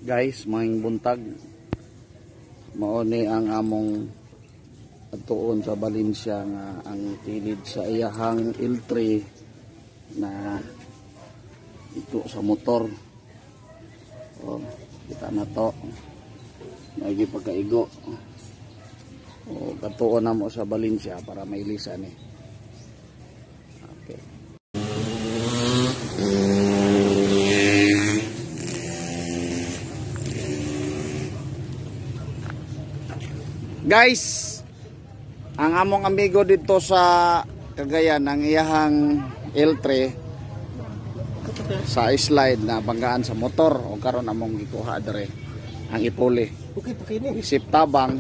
Guys, maing buntag mao ni ang among atuon sa Valencia nga ang tilid sa iyahang L3 na ito sa motor. Oh, kita na to. May pagkaigo. Oh, katuon na mo sa Valencia para mailisan eh. Okay. Guys, ang among amigo dito sa Cagayan, ang iyahang L3 sa slide na banggaan sa motor o karon among gikuha dere ang ipuli. Isip tabang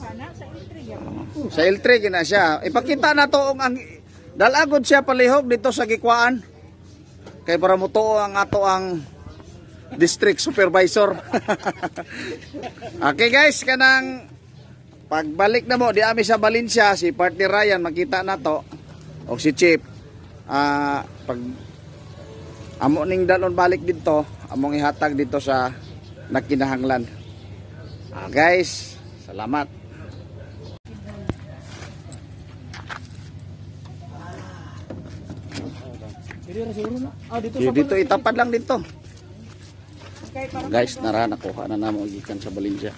sa L3 gina siya. Ipakita na to ang dalagod siya palihog dito sa gikuan. Kay para mo to ang ato ang district supervisor. Okay guys, kanang pagbalik na mo di ami sa Valencia, si partner Ryan makita na to o si Chip. Pag amo ning dalon balik dito, among ihatag dito sa nakinahanglan. Guys, salamat. Dito itapad lang dito. Guys, nara nakuha na namo gikan sa Valencia.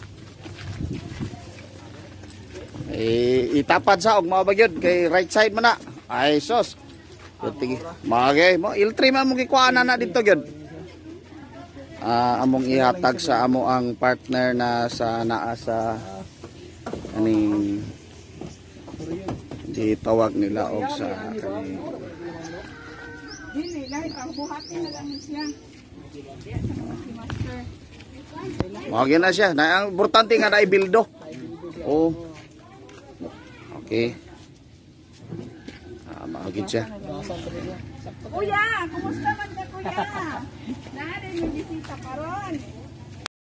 Itapad sa og mao bagyod kay right side man na. Ay sos. Tige. Magay mo L3 man mo gikuha na dito gyud. Among ihatag sa amo ang partner na sa naa sa aning di tawag nila og sa dili lahi ang buhati na lang siya. Magay na siya. Na ang importante nga na ibildo. Oh. Okay. Makagid siya. Kuya, kumusta man ka kuya? Naarin yung bisita karon.